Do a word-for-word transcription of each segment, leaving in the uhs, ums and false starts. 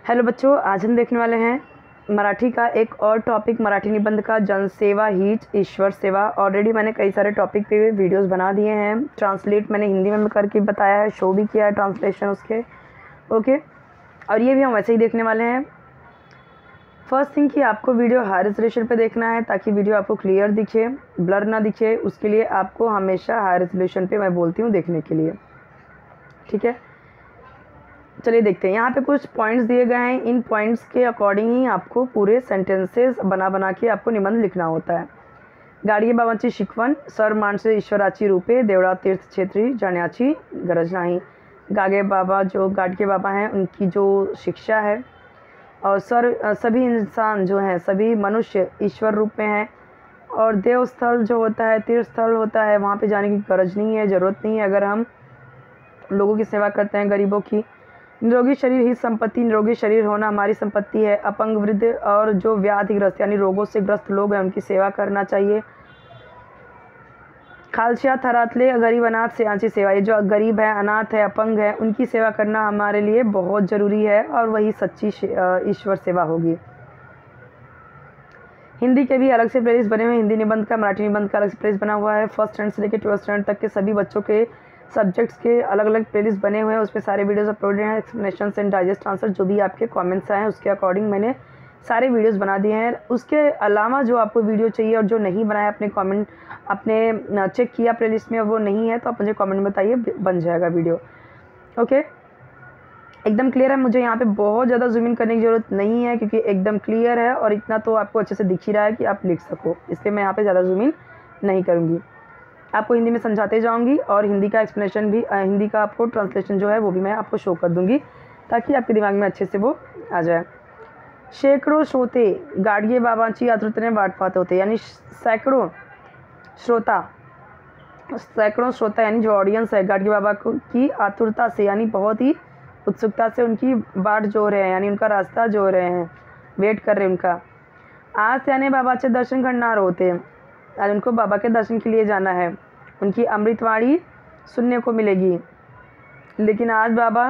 Hello बच्चों, आज हम देखने वाले हैं मराठी का एक और टॉपिक, मराठी निबंध का जनसेवा हीच ईश्वर सेवा। ऑलरेडी मैंने कई सारे टॉपिक पे वीडियोस बना दिए हैं, ट्रांसलेट मैंने हिंदी में करके बताया है, शो भी किया है ट्रांसलेशन उसके। ओके, और ये भी हम वैसे ही देखने वाले हैं। फर्स्ट थिंग कि आपको वीडियो हाई रेजोल्यूशन पे देखना है ताकि वीडियो आपको क्लियर दिखे, ब्लर ना दिखे। उसके लिए आपको हमेशा हाई रेजोल्यूशन पे मैं बोलती हूँ देखने के लिए, ठीक है। चलिए देखते हैं, यहाँ पे कुछ पॉइंट्स दिए गए हैं। इन पॉइंट्स के अकॉर्डिंग ही आपको पूरे सेंटेंसेस बना बना के आपको निबंध लिखना होता है। गाडगे बाबांची शिकवण, सर माणसे ईश्वराची रूपे, देवळा तीर्थ क्षेत्री जाण्याची गरज नाही। गागे बाबा जो गाडगे बाबा हैं उनकी जो शिक्षा है, और सर सभी इंसान जो हैं, सभी मनुष्य ईश्वर रूप में हैं, और देव स्थल जो होता है, तीर्थ स्थल होता है, वहाँ पे जाने की गरज नहीं है, ज़रूरत नहीं है अगर हम लोगों की सेवा करते हैं, गरीबों की। निरोगी शरीर ही संपत्ति, निरोगी शरीर होना हमारी संपत्ति है। अपंग, वृद्ध और जो व्याधिग्रस्त यानी रोगों से ग्रस्त लोग हैं उनकी सेवा करना चाहिए। खालसिया थरातले गरीब अनाथ से आंची सेवा, ये जो गरीब है, अनाथ है, अपंग है, उनकी सेवा करना हमारे लिए बहुत ज़रूरी है, और वही सच्ची ईश्वर सेवा होगी। हिंदी के भी अलग से प्लेलिस्ट बने हुए, हिंदी निबंध का, मराठी निबंध का अलग से प्लेलिस्ट बना हुआ है। फर्स्ट स्टैंडर्ड से लेकर ट्वेल्थ स्टैंडर्ड तक के सभी बच्चों के सब्जेक्ट्स के अलग अलग प्लेलिस्ट बने हुए हैं, उसमें सारे वीडियोस अपलोडेड हैं। एक्सप्लेनेशन एंड डाइजेस्ट आंसर जो भी आपके कमेंट्स आए हैं उसके अकॉर्डिंग मैंने सारे वीडियोस बना दिए हैं। उसके अलावा जो आपको वीडियो चाहिए और जो नहीं बनाया, अपने कमेंट आपने चेक किया प्लेलिस्ट में और वो नहीं है तो आप मुझे कमेंट में बताइए, बन जाएगा वीडियो। ओके, एकदम क्लियर है। मुझे यहाँ पे बहुत ज़्यादा जूम इन करने की ज़रूरत नहीं है क्योंकि एकदम क्लियर है, और इतना तो आपको अच्छे से दिख ही रहा है कि आप लिख सको, इसलिए मैं यहाँ पे ज़्यादा जूम इन नहीं करूँगी। आपको हिंदी में समझाते जाऊंगी, और हिंदी का एक्सप्लेनेशन भी, हिंदी का आपको ट्रांसलेशन जो है वो भी मैं आपको शो कर दूंगी ताकि आपके दिमाग में अच्छे से वो आ जाए। शेकडो श्रोते गाडगे बाबांची आतुरतेने वाट पाहत होते, यानी सैकड़ों श्रोता, सैकड़ों श्रोता यानी जो ऑडियंस है गाडगे बाबा की आतुरता से यानी बहुत ही उत्सुकता से उनकी बाट जो रहे हैं, यानी उनका रास्ता जो रहे हैं, वेट कर रहे हैं उनका। आज त्याने बाबाचे दर्शन करणार होते, आज उनको बाबा के दर्शन के लिए जाना है, उनकी अमृतवाणी सुनने को मिलेगी। लेकिन आज बाबा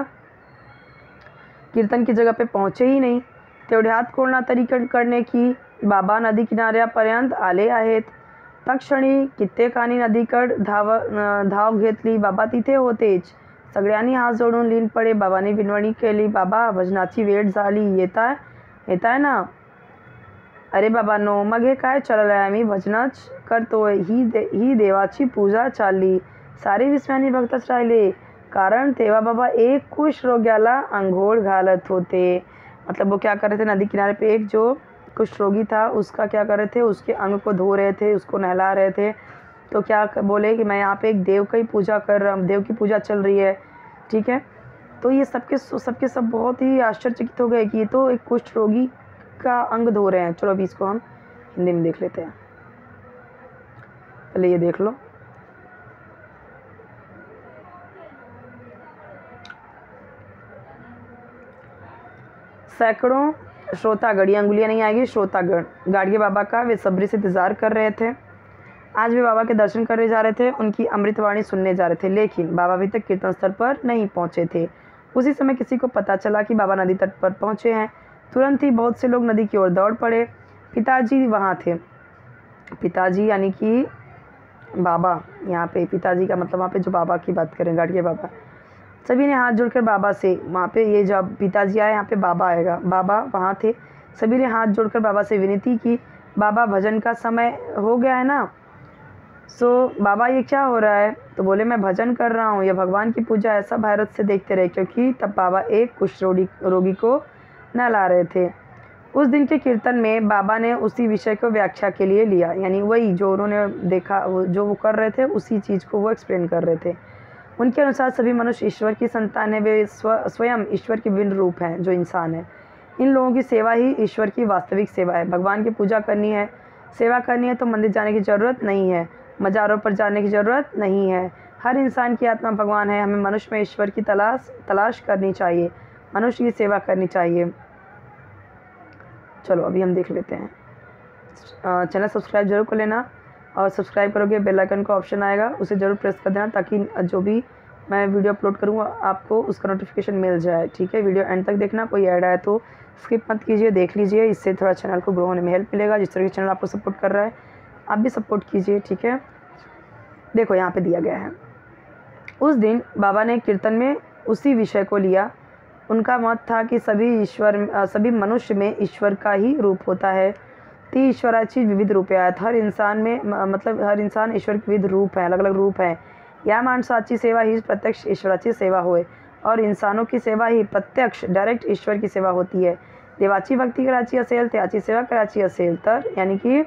कीर्तन की जगह पे पहुँचे ही नहीं। तेवढ्यात कोणा तरी करणे की बाबा नदी किनाऱ्यापर्यंत आले आहेत। तत्क्षणी कित्येकांनी नदीकड धाव धाव घेतली, बाबा तिथे होतेच। सगळ्यांनी हात जोडून लीन पडे, बाबांनी विनवणी केली, बाबा भजनाची वेळ झाली, येताय येताय ना? अरे बाबांनो, मग हे काय चाललं आहे, आम्ही भजनच करतोय, ही दे ही देवाची पूजा चालली। सारे विस्मयाने बघतच राहिले, कारण तेव्हा बाबा एक कुष्ठ रोग्याला अंघोळ घालत होते। मतलब वो क्या कर रहे थे, नदी किनारे पे एक जो कुष्ठ रोगी था उसका क्या कर रहे थे, उसके अंग को धो रहे थे, उसको नहला रहे थे। तो क्या बोले कि मैं यहाँ पे एक देव की पूजा कर रहा हूँ, देव की पूजा चल रही है, ठीक है। तो ये सबके सबके सब बहुत ही आश्चर्यचकित हो गए कि ये तो एक कुष्ठ रोगी का अंग धो रहे हैं। चलो अभी इसको हम हिंदी में देख लेते हैं, पहले ये देख लो। सैकड़ों श्रोतागण, ये अंगुलियाँ नहीं आएगी, श्रोतागण गाडगे बाबा का बेसब्री से इंतजार कर रहे थे। आज भी बाबा के दर्शन करने जा रहे थे, उनकी अमृतवाणी सुनने जा रहे थे, लेकिन बाबा अभी तक कीर्तन स्थल पर नहीं पहुँचे थे। उसी समय किसी को पता चला कि बाबा नदी तट पर पहुँचे हैं। तुरंत ही बहुत से लोग नदी की ओर दौड़ पड़े। पिताजी वहाँ थे, पिताजी यानी कि बाबा, यहाँ पे पिताजी का मतलब वहाँ पे जो बाबा की बात करें, गाडगे बाबा। सभी ने हाथ जोड़कर बाबा से, वहाँ पे ये जब पिताजी आए यहाँ पे बाबा आएगा, बाबा वहाँ थे। सभी ने हाथ जोड़कर बाबा से विनती की, बाबा भजन का समय हो गया है ना? सो बाबा ये क्या हो रहा है? तो बोले मैं भजन कर रहा हूँ, यह भगवान की पूजा है। सब हैरत से देखते रहे क्योंकि तब बाबा एक कुष्ठ रोगी रोगी को नहला रहे थे। उस दिन के कीर्तन में बाबा ने उसी विषय को व्याख्या के लिए लिया, यानी वही जो उन्होंने देखा, जो वो कर रहे थे उसी चीज़ को वो एक्सप्लेन कर रहे थे। उनके अनुसार सभी मनुष्य ईश्वर की संतान है, वे स्व स्वयं ईश्वर के भिन्न रूप हैं जो इंसान है। इन लोगों की सेवा ही ईश्वर की वास्तविक सेवा है। भगवान की पूजा करनी है, सेवा करनी है तो मंदिर जाने की ज़रूरत नहीं है, मज़ारों पर जाने की ज़रूरत नहीं है। हर इंसान की आत्मा भगवान है। हमें मनुष्य में ईश्वर की तलाश तलाश करनी चाहिए, मनुष्य की सेवा करनी चाहिए। चलो अभी हम देख लेते हैं। चैनल सब्सक्राइब जरूर कर लेना, और सब्सक्राइब करोगे बेल आइकन का ऑप्शन आएगा, उसे ज़रूर प्रेस कर देना ताकि जो भी मैं वीडियो अपलोड करूँगा आपको उसका नोटिफिकेशन मिल जाए। ठीक है, वीडियो एंड तक देखना, कोई ऐड आए तो स्किप मत कीजिए, देख लीजिए, इससे थोड़ा चैनल को ग्रो होने में हेल्प मिलेगा। जिस तरह के चैनल आपको सपोर्ट कर रहा है आप भी सपोर्ट कीजिए। ठीक है, देखो यहाँ पे दिया गया है, उस दिन बाबा ने कीर्तन में उसी विषय को लिया। उनका मत था कि सभी ईश्वर सभी मनुष्य में ईश्वर का ही रूप होता है। ती ईश्वराची विविध रूप आहेत, हर इंसान में मतलब हर इंसान ईश्वर के विविध रूप हैं, अलग अलग रूप हैं। या माणसाची सेवा ही प्रत्यक्ष ईश्वराची सेवा होय, और इंसानों की सेवा ही प्रत्यक्ष डायरेक्ट ईश्वर की सेवा होती है। देवाची भक्ती करायची असेल, त्याची सेवा करायची असेल तर, यानी कि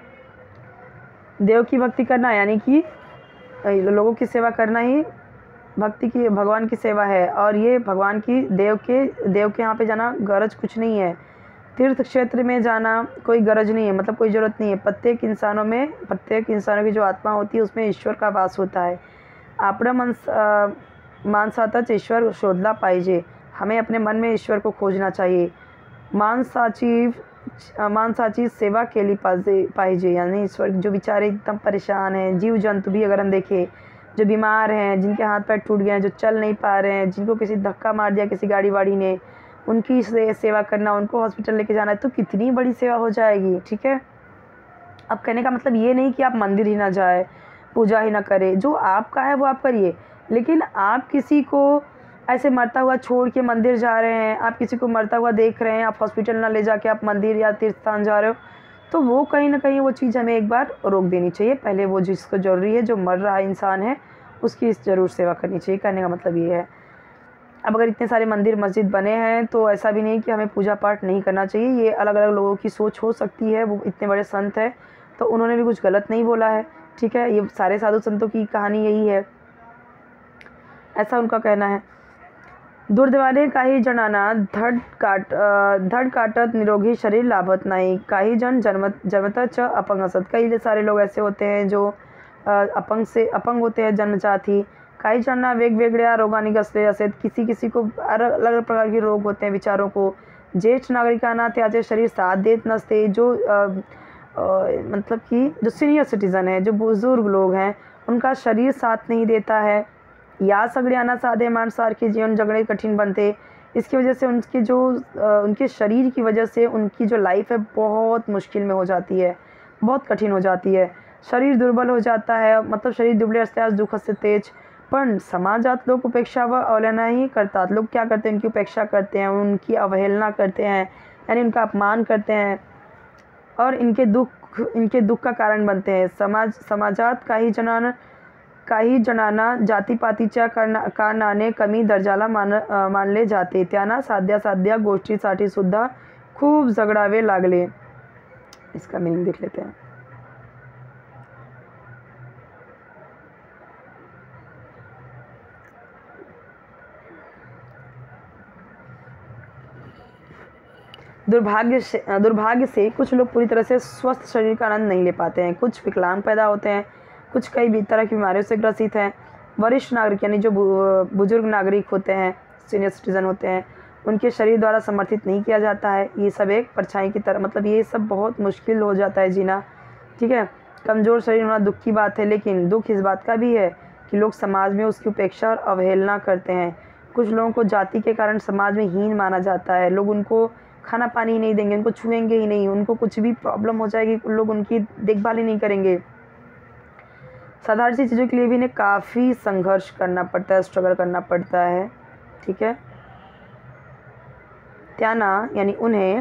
देव की भक्ति करना यानी कि लोगों की सेवा करना ही भक्ति की भगवान की सेवा है। और ये भगवान की देव के देव के यहाँ पे जाना गरज कुछ नहीं है। तीर्थ क्षेत्र में जाना कोई गरज नहीं है, मतलब कोई ज़रूरत नहीं है। प्रत्येक इंसानों में प्रत्येक इंसानों की जो आत्मा होती है उसमें ईश्वर का वास होता है। आपणं मन माणसातच ईश्वर शोधला पाहिजे, हमें अपने मन में ईश्वर को खोजना चाहिए। माणसाची माणसाची सेवा केली पाहिजे पाहिजे यानी ईश्वर जो बेचारे एकदम परेशान हैं, जीव जंतु भी अगर हम देखें जो बीमार हैं, जिनके हाथ पैर टूट गए हैं, जो चल नहीं पा रहे हैं, जिनको किसी धक्का मार दिया किसी गाड़ी वाड़ी ने, उनकी से सेवा करना, उनको हॉस्पिटल लेके जाना है, तो कितनी बड़ी सेवा हो जाएगी। ठीक है, अब कहने का मतलब ये नहीं कि आप मंदिर ही ना जाए, पूजा ही ना करें, जो आपका है वो आप करिए, लेकिन आप किसी को ऐसे मरता हुआ छोड़ के मंदिर जा रहे हैं, आप किसी को मरता हुआ देख रहे हैं, आप हॉस्पिटल ना ले जाके आप मंदिर या तीर्थ स्थान जा रहे हो, तो वो कहीं ना कहीं वो चीज़ हमें एक बार रोक देनी चाहिए। पहले वो जिसको ज़रूरी है, जो मर रहा इंसान है, उसकी ज़रूर सेवा करनी चाहिए। कहने का मतलब ये है। अब अगर इतने सारे मंदिर मस्जिद बने हैं तो ऐसा भी नहीं कि हमें पूजा पाठ नहीं करना चाहिए। ये अलग अलग लोगों की सोच हो सकती है, वो इतने बड़े संत हैं तो उन्होंने भी कुछ गलत नहीं बोला है। ठीक है, ये सारे साधु संतों की कहानी यही है, ऐसा उनका कहना है। दुर्दैवाने काही जणांना धड काट धड काटत निरोगी शरीर लाभत नाही, काही जन जन्मत जन्मतच अपंग असत। कई सारे लोग ऐसे होते हैं जो अपंग से अपंग होते हैं जन्मजात ही। काही जणांना वेगवेगळ्या रोगांनी ग्रसले असत, किसी किसी को अलग अलग प्रकार के रोग होते हैं विचारों को। ज्येष्ठ नागरिकांना त्याचे शरीर साथ देत नसते, जो आ, आ, मतलब कि जो सीनियर सिटीज़न है, जो बुज़ुर्ग लोग हैं, उनका शरीर साथ नहीं देता है। या सगळ्यांना साधे माणसारखे जीवन जगणे कठिन बनते, इसकी वजह से उनके जो उनके शरीर की वजह से उनकी जो लाइफ है बहुत मुश्किल में हो जाती है, बहुत कठिन हो जाती है। शरीर दुर्बल हो जाता है, मतलब शरीर दुबळे असल्यास दुःख असते तेज। पण समाजात लोग उपेक्षा व अवहेलना ही करतात। लोग क्या करते हैं, उनकी उपेक्षा करते हैं, उनकी अवहेलना करते हैं, यानी उनका अपमान करते हैं और इनके दुख इनके दुख का कारण बनते हैं। समाज समाजात काही जणांना काही जणांना जातीपातीच्या कारना कारणाने कमी दर्जाला मान मानले जाते, त्यांना साध्या साध्या गोष्टीसाठी सुद्धा खूप झगडावे लागले। इसका मीनिंग देख लेते हैं। दुर्भाग्य से दुर्भाग्य से कुछ लोग पूरी तरह से स्वस्थ शरीर का आनंद नहीं ले पाते हैं। कुछ विकलांग पैदा होते हैं, कुछ कई भी तरह की बीमारियों से ग्रसित हैं। वरिष्ठ नागरिक यानी जो बुजुर्ग नागरिक होते हैं, सीनियर सिटीज़न होते हैं, उनके शरीर द्वारा समर्थित नहीं किया जाता है। ये सब एक परछाई की तरह, मतलब ये सब बहुत मुश्किल हो जाता है जीना। ठीक है, कमज़ोर शरीर होना दुख की बात है, लेकिन दुख इस बात का भी है कि लोग समाज में उसकी उपेक्षा और अवहेलना करते हैं। कुछ लोगों को जाति के कारण समाज में हीन माना जाता है। लोग उनको खाना पानी ही नहीं देंगे, उनको छुएंगे ही नहीं, उनको कुछ भी प्रॉब्लम हो जाएगी, लोग उनकी देखभाल ही नहीं करेंगे। साधारण सी चीज़ों के लिए भी इन्हें काफ़ी संघर्ष करना पड़ता है, स्ट्रगल करना पड़ता है। ठीक है, त्यांना यानी उन्हें,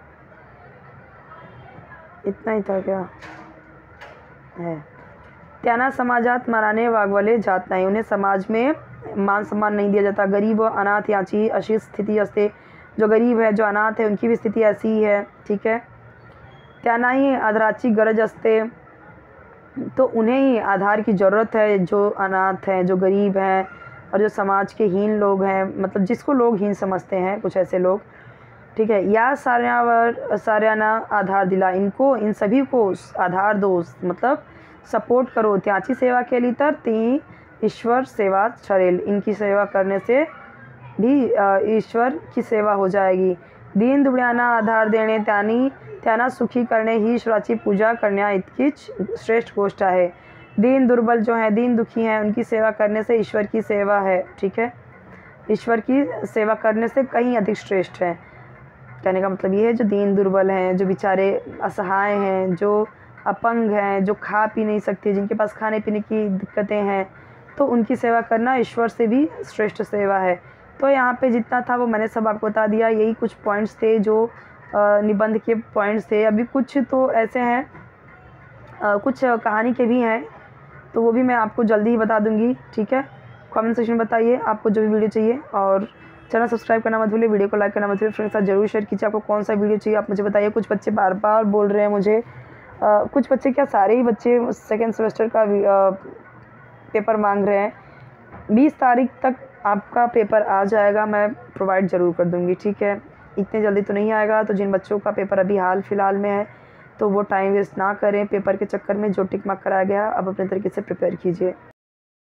इतना ही था क्या है, त्यांना समाजात मानाने वागवले जात नाही, उन्हें समाज में मान सम्मान नहीं दिया जाता। गरीब व अनाथ याची अशी स्थिति असते, जो गरीब है, जो अनाथ है, उनकी भी स्थिति ऐसी ही है। ठीक है, त्यांनाही आधाराची गरज असते, तो उन्हें ही आधार की ज़रूरत है। जो अनाथ हैं, जो गरीब हैं और जो समाज के हीन लोग हैं, मतलब जिसको लोग हीन समझते हैं, कुछ ऐसे लोग। ठीक है, या साऱ्यावर साऱ्यांना आधार दिला, इनको इन सभी को आधार दो, मतलब सपोर्ट करो। त्याची सेवा केली तर ती ईश्वर सेवा ठरेल, इनकी सेवा करने से भी ईश्वर की सेवा हो जाएगी। दीन दुबळ्यांना आधार देणे, त्यांनी त्यांना सुखी करणे ही ईश्वराची पूजा करण्या इतकीच श्रेष्ठ गोष्ट आहे। दीन दुर्बल जो हैं, दीन दुखी हैं, उनकी सेवा करने से ईश्वर की सेवा है, ठीक है। ईश्वर की सेवा करने से कहीं अधिक श्रेष्ठ है। कहने का मतलब ये है, जो दीन दुर्बल हैं, जो बेचारे असहाय हैं, जो अपंग हैं, जो खा पी नहीं सकते, जिनके पास खाने पीने की दिक्कतें हैं, तो उनकी सेवा करना ईश्वर से भी श्रेष्ठ सेवा है। तो यहाँ पे जितना था वो मैंने सब आपको बता दिया। यही कुछ पॉइंट्स थे जो निबंध के पॉइंट्स थे। अभी कुछ तो ऐसे हैं, कुछ कहानी के भी हैं, तो वो भी मैं आपको जल्दी ही बता दूंगी, ठीक है। कमेंट सेक्शन में बताइए आपको जो भी वीडियो चाहिए, और चैनल सब्सक्राइब करना मत भूलिए, वीडियो को लाइक करना मत भूलिए, फ्रेंड्स के साथ जरूर शेयर कीजिए। आपको कौन सा वीडियो चाहिए आप मुझे बताइए। कुछ बच्चे बार बार बोल रहे हैं मुझे, आ, कुछ बच्चे क्या सारे ही बच्चे सेकेंड सेमेस्टर का आ, पेपर मांग रहे हैं। बीस तारीख तक आपका पेपर आ जाएगा, मैं प्रोवाइड ज़रूर कर दूँगी, ठीक है। इतने जल्दी तो नहीं आएगा, तो जिन बच्चों का पेपर अभी हाल फिलहाल में है तो वो टाइम वेस्ट ना करें पेपर के चक्कर में। जो टिक मार्क कराया गया अब अपने तरीके से प्रिपेयर कीजिए।